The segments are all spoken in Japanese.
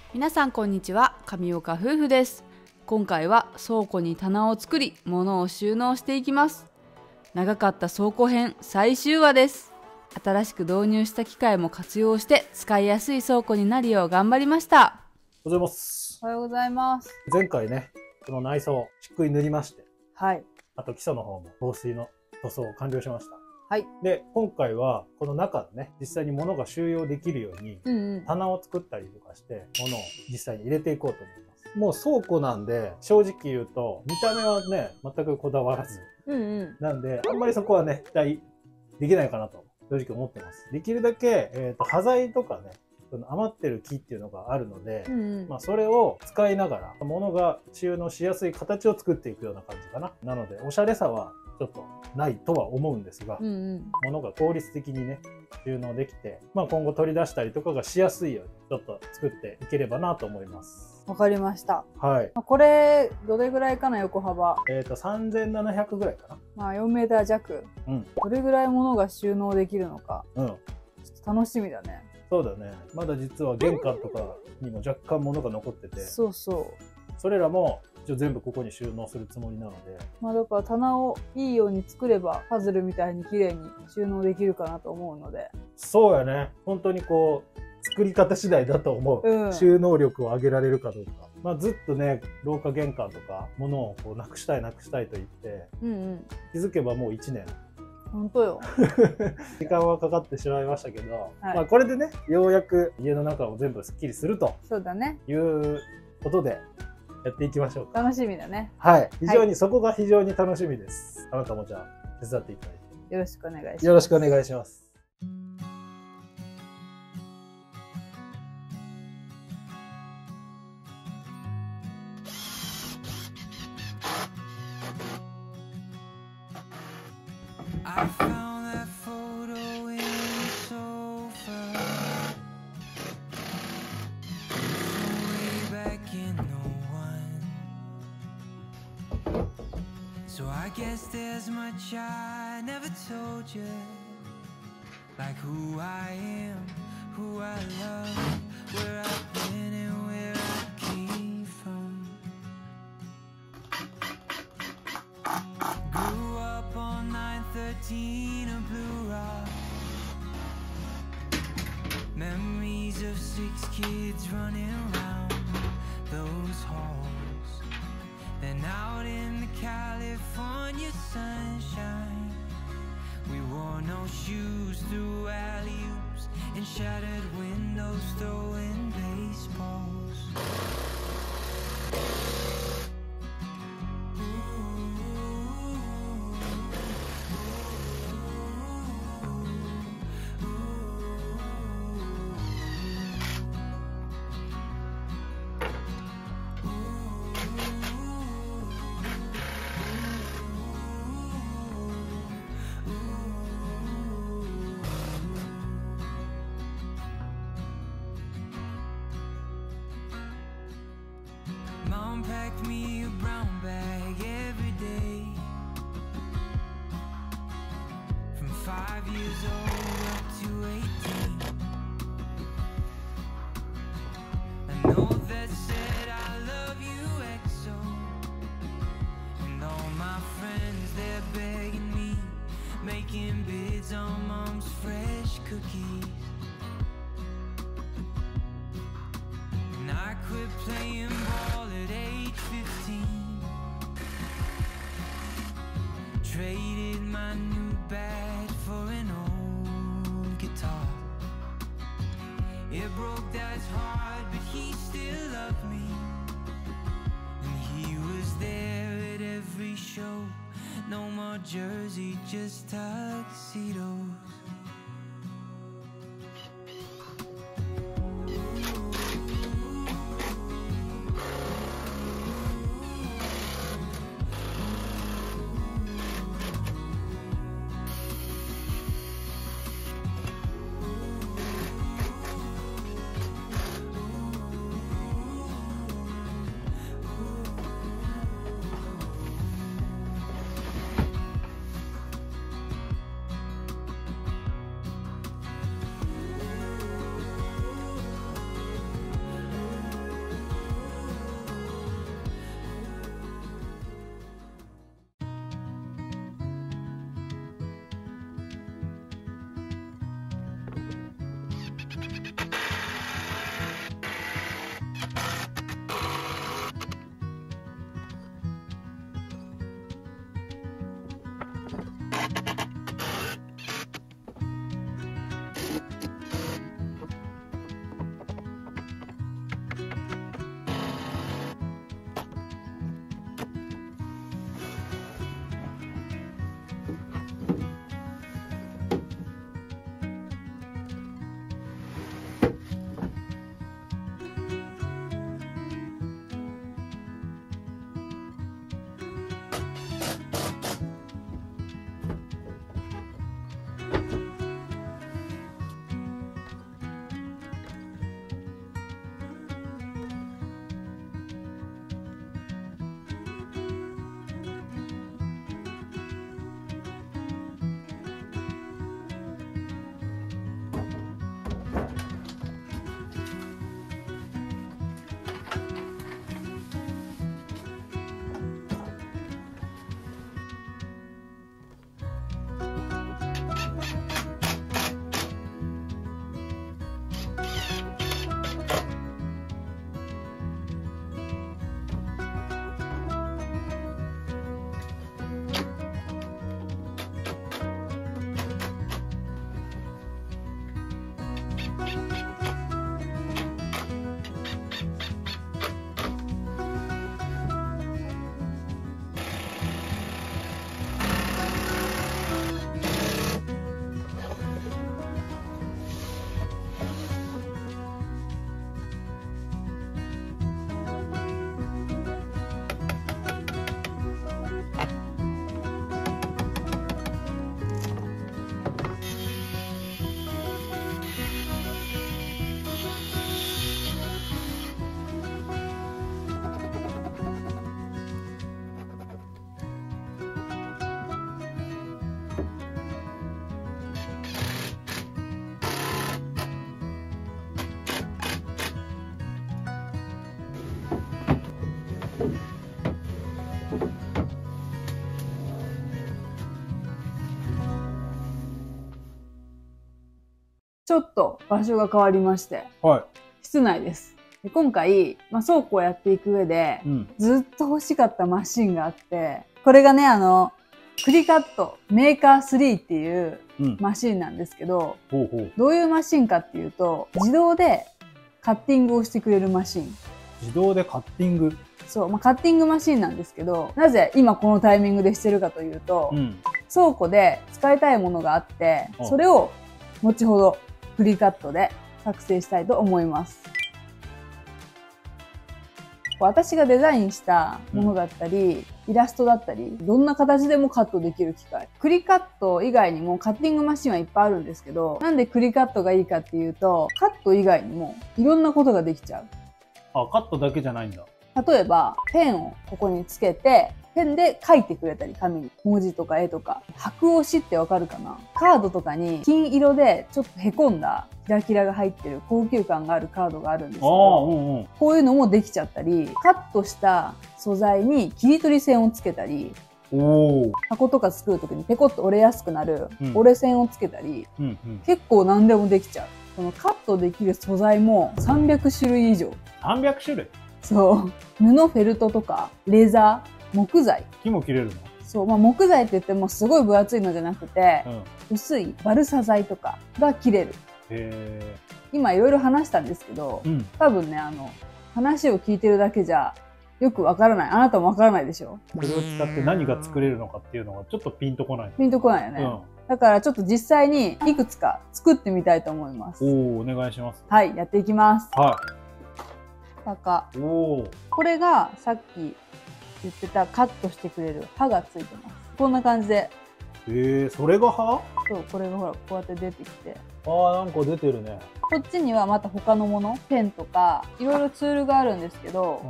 皆さんこんにちは、上岡夫婦です。今回は倉庫に棚を作り、物を収納していきます。長かった倉庫編最終話です。新しく導入した機械も活用して使いやすい倉庫になるよう頑張りました。 おはようございます。 おはようございます。 前回ね、この内装しっくり塗りまして、 はい。 あと基礎の方も防水の塗装を完了しました。 はい。 で、今回はこの中でね、実際に物が収容できるように、棚を作ったりとかして、物を実際に入れていこうと思います。もう倉庫なんで、正直言うと、見た目はね、全くこだわらず。なんで、あんまりそこはね、期待できないかなと、正直思ってます。できるだけ、端材とかね、余ってる木っていうのがあるので、それを使いながら物が収納しやすい形を作っていくような感じかな。なのでおしゃれさはちょっとないとは思うんですが、物が効率的にね収納できて、今後取り出したりとかがしやすいようにちょっと作っていければなと思います。 わかりました。 はい。 これどれぐらいかな、横幅。 3700ぐらいかな。 4メーター弱。どれぐらい物が収納できるのか。ちょっと楽しみだね。 そうだね。まだ実は玄関とかにも若干物が残ってて、 そうそう。 それらも一応全部ここに収納するつもりなので、 だから棚をいいように作ればパズルみたいに綺麗に収納できるかなと思うので。 そうやね。本当にこう作り方次第だと思う。収納力を上げられるかどうか。ずっとね、廊下玄関とか物をこうなくしたいと言って、気づけばもう1年。 本当よ。 時間はかかってしまいましたけど、これでね、ようやく家の中を全部すっきりすると。そうだね。いうことでやっていきましょうか。 楽しみだね。 はい。そこが非常に楽しみです。あなたもじゃあ手伝っていただいて。 よろしくお願いします。 よろしくお願いします。 I found that photo in the sofa way back in '01. So I guess there's much I never told you, like who I am, who I love, where I've been and where I came from. Grew up on 913 of Blue Rock. Memories of 6 kids running around those halls. Then out in the California sunshine, we wore no shoes through alley-oops and shattered windows, throwing baseballs. Mom packed me a brown bag every day, from 5 years old up to 18. A note that said I love you XO, and all my friends, they're begging me, making bids on Mom's fresh cookies. And I quit playing ball at age 15, traded my new bat for an old guitar. It broke Dad's heart, but he still loved me, and he was there at every show. No more jersey, just tuxedos. ちょっと場所が変わりまして、 はい。 室内です。で今回、倉庫をやっていく上で、ずっと欲しかったマシンがあって、これがね、クリカットメーカー3っていうマシンなんですけど、どういうマシンかっていうと、自動でカッティングをしてくれるマシン。 自動でカッティング？ そう、カッティングマシンなんですけど、なぜ今このタイミングでしてるかというと、倉庫で使いたいものがあって、それを後ほどクリカットで作成したいと思います。私がデザインしたものだったり、イラストだったり、どんな形でもカットできる機械。クリカット以外にもカッティングマシンはいっぱいあるんですけど、なんでクリカットがいいかっていうと、カット以外にもいろんなことができちゃう。 あ、カットだけじゃないんだ。 例えば、ペンをここにつけて、ペンで書いてくれたり、紙に。文字とか絵とか。白押しってわかるかな？カードとかに金色でちょっと凹んだキラキラが入ってる高級感があるカードがあるんですけど、こういうのもできちゃったり、カットした素材に切り取り線をつけたり、箱とか作るときにペコッと折れやすくなる折れ線をつけたり、結構何でもできちゃう。このカットできる素材も300種類以上。 300種類？ そう。布、フェルトとか、レザー、木材。 木も切れるの？ そう。木材って言ってもすごい分厚いのじゃなくて、薄いバルサ材とかが切れる。今いろいろ話したんですけど、多分ね、話を聞いてるだけじゃよくわからない。あなたもわからないでしょ？ これを使って何が作れるのかっていうのがちょっとピンとこない。 ピンとこないよね。だからちょっと実際にいくつか作ってみたいと思います。 お願いします。 はい、やっていきます。 はい。 これがさっき言ってたカットしてくれる刃がついてます。こんな感じで。 それが刃？ そう、これがほら、こうやって出てきて。 なんか出てるね。 こっちにはまた他のもの、ペンとか、いろいろツールがあるんですけど、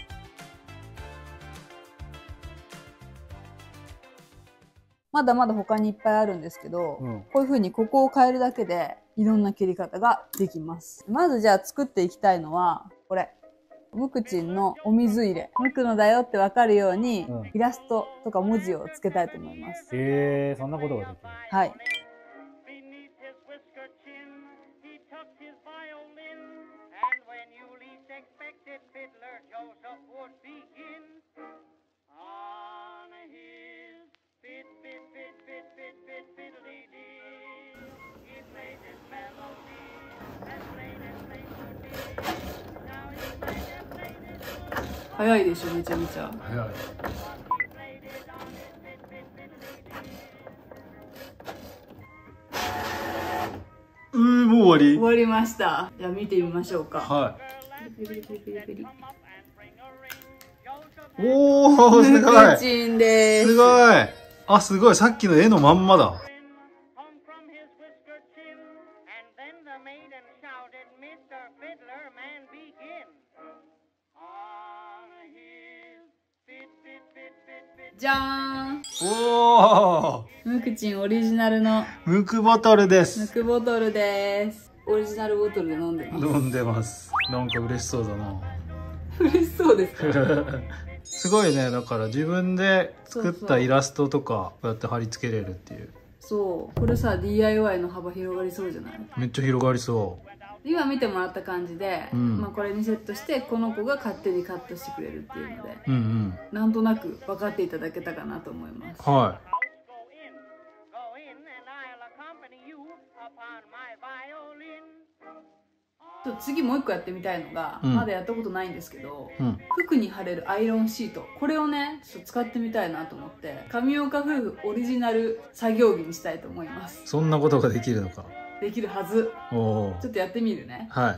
まだまだ他にいっぱいあるんですけど、こういう風にここを変えるだけで、いろんな切り方ができます。まずじゃあ作っていきたいのは、これ。ムクチンのお水入れ。ムクのだよってわかるように、イラストとか文字をつけたいと思います。 そんなことができる。 はい。早いでしょ、めちゃめちゃ。 早い。もう終わり？ 終わりました。じゃあ見てみましょうか。 はい。 すごい。ムクチンです。 すごい。あ、すごい。さっきの絵のまんまだ。 じゃーん。ムクチンオリジナルのムクボトルです。 ムクボトルです。オリジナルボトルで飲んでます。 飲んでます。なんか嬉しそうだな。 嬉しそうですか？ すごいね。だから自分で作ったイラストとかこうやって貼り付けれるっていう。 そう。これさ、DIY の幅広がりそうじゃない？ めっちゃ広がりそう。 今見てもらった感じで、これにセットしてこの子が勝手にカットしてくれるっていうので、なんとなく分かっていただけたかなと思います。 はい。 次もう一個やってみたいのが、まだやったことないんですけど、服に貼れるアイロンシート、これをねちょっと使ってみたいなと思って、上岡夫婦オリジナル作業着にしたいと思います。 そんなことができるのか？ できるはず。ちょっとやってみるね。 はい。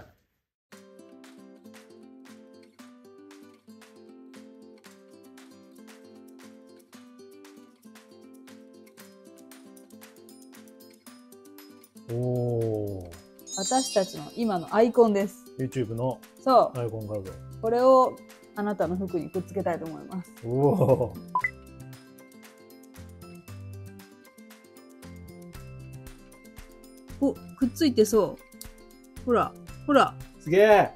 私たちの今のアイコンです。 YouTube のアイコン画像。 これをあなたの服にくっつけたいと思います。お、くっついてそう。ほら、ほら。 すげえ。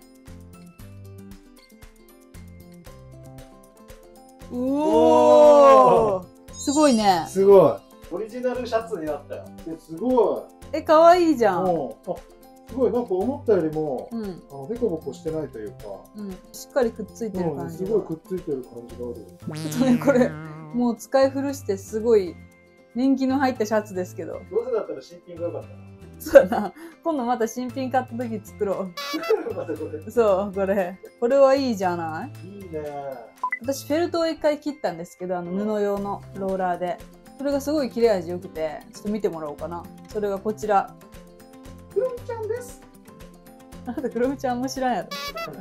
おー、すごいね。 すごい。オリジナルシャツになったよ。すごい。 かわいいじゃん。 すごいなんか思ったよりも、 うん、 デコボコしてないというか、 うん、しっかりくっついてる感じが、 すごいくっついてる感じがある。 ちょっとねこれもう使い古してすごい年季の入ったシャツですけど、 どうせだったら新品が良かったな。 そうだな、今度また新品買った時作ろまたこれ。 う。そう、これはいいじゃない。 いいね。 私フェルトを一回切ったんですけど、布用のローラーで、それがすごい切れ味良くて、ちょっと見てもらおうかな。それがこちら。 クロミちゃんです。 あなたクロミちゃんあんま知らんやろ。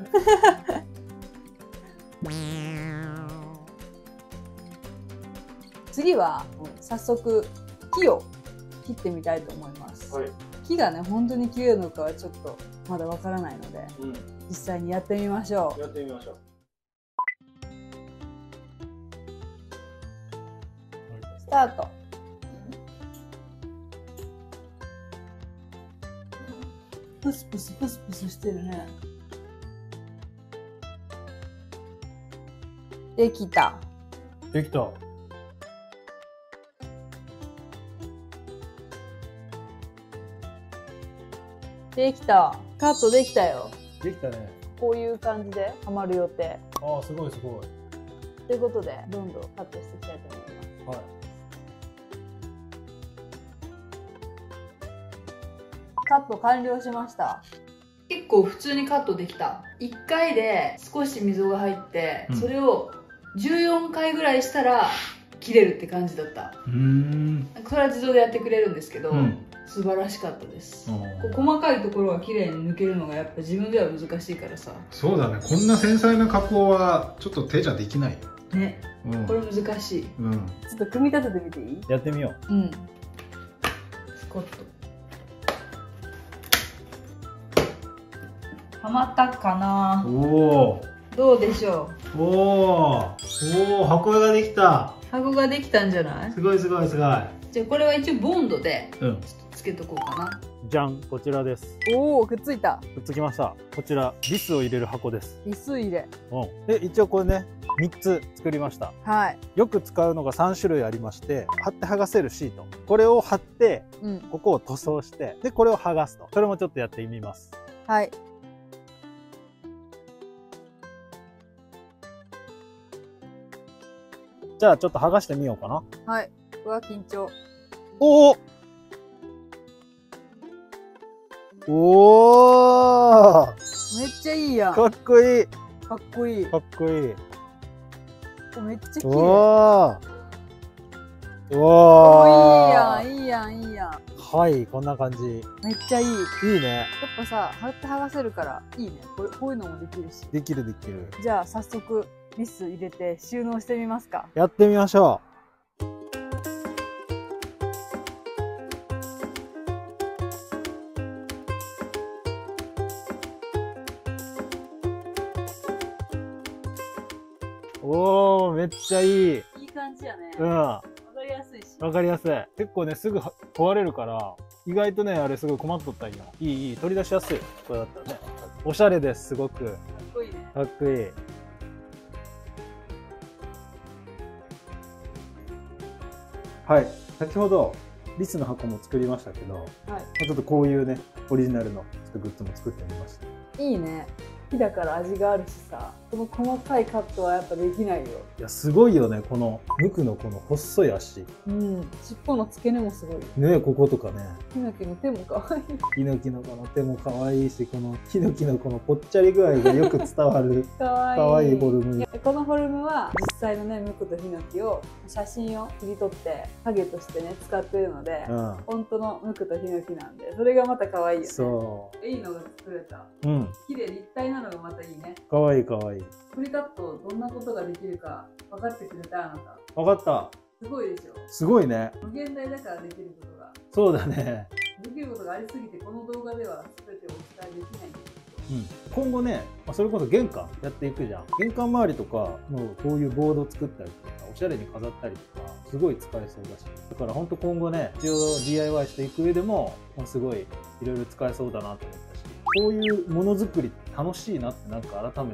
次は早速木を切ってみたいと思います。 はい。 木がね本当に切れるのかはちょっとまだわからないので、 うん。 実際にやってみましょう。 やってみましょう。 スタート。プスプスプスプスしてるね。できた。 できた。 できた。カットできたよ。 できたね。 こういう感じではまる予定。 ああ、すごいすごい。 ということで、どんどんカットしていきたいと思います。 はい。 カット完了しました。結構普通にカットできた。1回で少し溝が入って、 うん、 それを14回ぐらいしたら切れるって感じだった。それは自動でやってくれるんですけど、素晴らしかったです。細かいところが綺麗に抜けるのがやっぱ自分では難しいからさ。 そうだね、こんな繊細な加工はちょっと手じゃできないよね、これ難しい。ちょっと組み立ててみていい？ やってみよう。スコットはまったかな。 う。おお。 どうでしょおお。おお、箱ができた。 箱ができたんじゃない？ すごいすごいすごい。 じゃあこれは一応ボンドでうん。 つけとこうかな。 じゃん、こちらです。 おお、くっついた。 くっつきました。こちらビスを入れる箱です。 ビス入れ。 うん。で、一応これね、3つ作りました。 はい。 よく使うのが3種類ありまして、貼って剥がせるシート。これを貼って、ここを塗装して、でこれを剥がすと。それもちょっとやってみます。 はい。 じゃあちょっと剥がしてみようかな。 はい。うわ、緊張。 おお。おお。 めっちゃいいやん。 かっこいい。 かっこいい。 かっこいい。 めっちゃ綺麗。 おお。 おいいやん、いいやん、いいやん。 はい、こんな感じ。 めっちゃいい。 いいね。 やっぱさ、貼って剥がせるからいいね。こういうのもできるし。 できるできる。 じゃあ早速ビス入れて収納してみますか。 やってみましょう。おー、めっちゃいい。 いい感じやね。 うん。 わかりやすいし。 わかりやすい。結構ね、すぐ壊れるから、意外とね、あれすごい困っとったんよ。いい、いい。取り出しやすい。これだったらね。おしゃれです、すごく。 かっこいいね。 かっこいい。はい。先ほど、リスの箱も作りましたけど、 はい。 ちょっとこういうね、オリジナルのちょっとグッズも作ってみました。 いいね。木だから味があるしさ、この細かいカットはやっぱできないよ。 いや、すごいよね、このムクのこの細い足。 うん。尻尾の付け根もすごい。 ね、こことかね。 ヒノキの手も可愛い。 ヒノキのこの手も可愛いし、このヒノキのこのぽっちゃり具合がよく伝わる可愛いフォルム。 このフォルムは実際のね、ムクとヒノキを写真を切り取って影としてね使ってるので、本当のムクとヒノキなんで、それがまた可愛いよね。そう。いいのが作れた。うん。綺麗立体なのがまたいいね。 可愛い可愛い。 フリカットどんなことができるか分かってくれた？あなた。 分かった。 すごいでしょ。すごいね。 無限大だからできることが。 そうだね。 できることがありすぎてこの動画では全てお伝えできないんですけど。 今後ね、それこそ玄関やっていくじゃん。玄関周りとかのこういうボードを作ったりとか、おしゃれに飾ったりとか、すごい使えそうだし。だから本当今後ね、一応 DIY していく上でも、すごいいろいろ使えそうだなと思ったし、こういうものづくりって楽しいなってなんか改めて思った。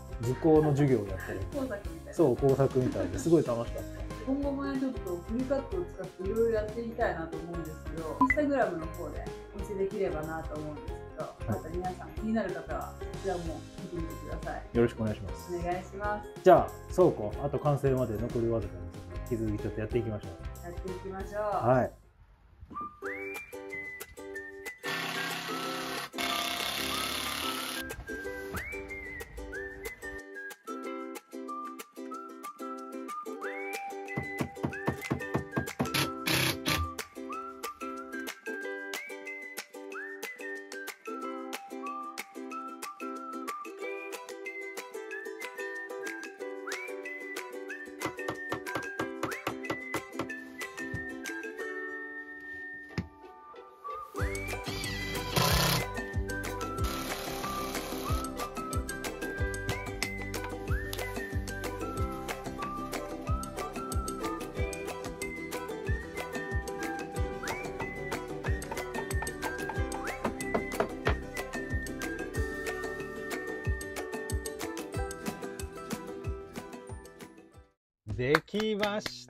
図工の授業をやってる。工作みたいな。そう、工作みたいですごい楽しかった。 今後もね、ちょっとフリカットを使っていろいろやってみたいなと思うんですけど、インスタグラムの方でお見せできればなと思うんですけまた皆さん気になる方はこちらも見てみてください。 よろしくお願いします。 お願いします。 じゃあ倉庫あと完成まで残りわずかです。引き続きちょっとやっていきましょう。 やっていきましょう。 はい。できました。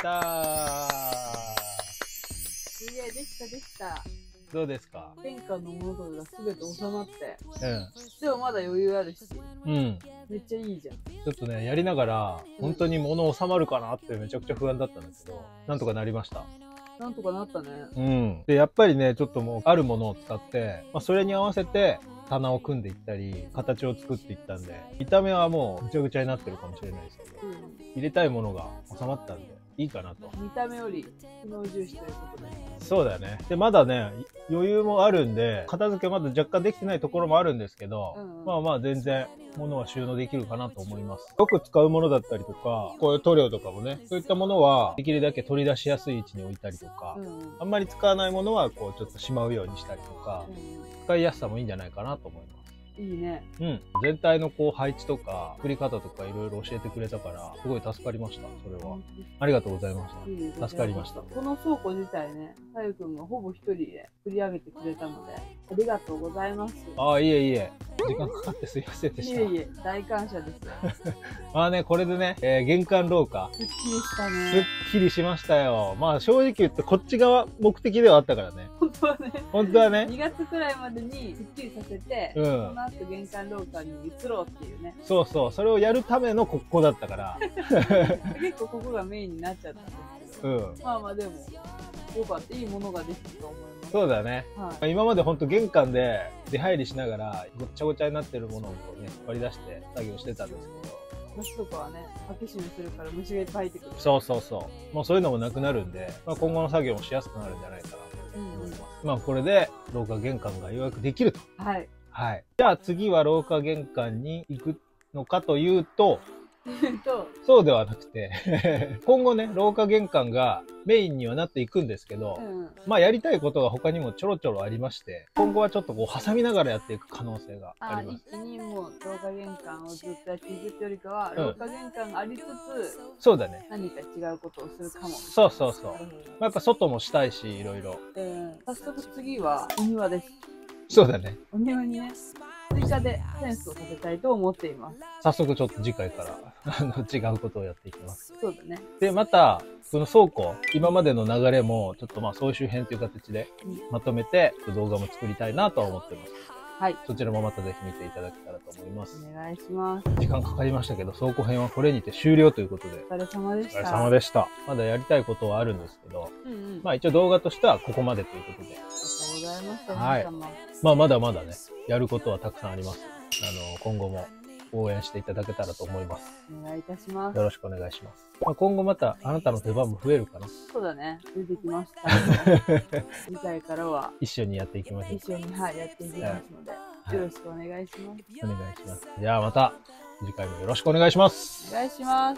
すげえ、できたできた。 どうですか？ 玄関のものとかがすべて収まって、 うん。 でもまだ余裕あるし、 うん。 めっちゃいいじゃん。 ちょっとね、やりながら、本当に物収まるかなってめちゃくちゃ不安だったんだけど、なんとかなりました。 なんとかなったね。 うん。で、やっぱりね、ちょっともうあるものを使って、まあ、それに合わせて棚を組んでいったり、形を作っていったんで、見た目はもうぐちゃぐちゃになってるかもしれないですけど、入れたいものが収まったんで、いいかなと。 見た目より機能重視ということで。 そうだよね。で、まだね、余裕もあるんで、片付けまだ若干できてないところもあるんですけど、まあまあ全然物は収納できるかなと思います。よく使うものだったりとか、こういう塗料とかもね、そういったものはできるだけ取り出しやすい位置に置いたりとか、あんまり使わないものはこうちょっとしまうようにしたりとか、使いやすさもいいんじゃないかなと思います。 いいね。 うん。全体のこう配置とか、作り方とかいろいろ教えてくれたから、すごい助かりました、それは。ありがとうございました。助かりました。 この倉庫自体ね、さゆくんがほぼ一人で作り上げてくれたので、ありがとうございます。 ああ、いえいえ。時間かかってすいませんでした。 いえいえ、大感謝です。 まあね、これでね、玄関廊下。 すっきりしたね。 すっきりしましたよ。まあ正直言ってこっち側目的ではあったからね。 本当はね。 本当はね。 2月くらいまでにすっきりさせて、その後玄関廊下に移ろうっていうね。 そうそう。それをやるためのここだったから。 結構ここがメインになっちゃったんですけど。まあまあでも、よかった。いいものができたと思います。 そうだね。はい、今まで本当玄関で出入りしながらごっちゃごちゃになってるものをこうね、割り出して作業してたんですけど。 虫とかはね、開け閉めするから虫がいっぱい入ってくる。 そうそうそう。もうそういうのもなくなるんで、まあ、今後の作業もしやすくなるんじゃないかなと思います。まあこれで廊下玄関がようやくできると。 はい。 はい。じゃあ次は廊下玄関に行くのかというと、そうではなくて今後ね、廊下玄関がメインにはなっていくんですけど、まあやりたいことが他にもちょろちょろありまして、今後はちょっとこう挟みながらやっていく可能性があります。 一気にもう廊下玄関をずっとやっていくってよりかは、廊下玄関がありつつ、 そうだね。 何か違うことをするかも。 そうそうそう。まあ、やっぱ外もしたいし、いろいろ。 早速次はお庭です。 そうだね。 お庭にね、追加でフェンスをさせたいと思っています。 早速ちょっと次回から違うことをやっていきます。 そうだね。 で、また、その倉庫、今までの流れも、ちょっとまあ総集編という形でまとめて、動画も作りたいなとは思ってます。はい。そちらもまたぜひ見ていただけたらと思います。 お願いします。 時間かかりましたけど、倉庫編はこれにて終了ということで。 お疲れ様でした。 お疲れ様でした。まだやりたいことはあるんですけど、まあ一応動画としてはここまでということで。 ありがとうございました。 はい。まあまだまだね、やることはたくさんあります。今後も応援していただけたらと思います。 お願いいたします。 よろしくお願いします。まあ、今後またあなたの出番も増えるかな。 そうだね。出てきました。次回からは一緒にやっていきましょう。 一緒に、はい、やっていきますので、よろしくお願いします。 お願いします。じゃあまた次回もよろしくお願いします。 お願いします。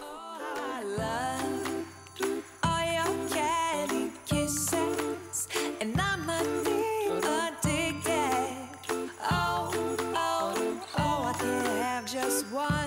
Just one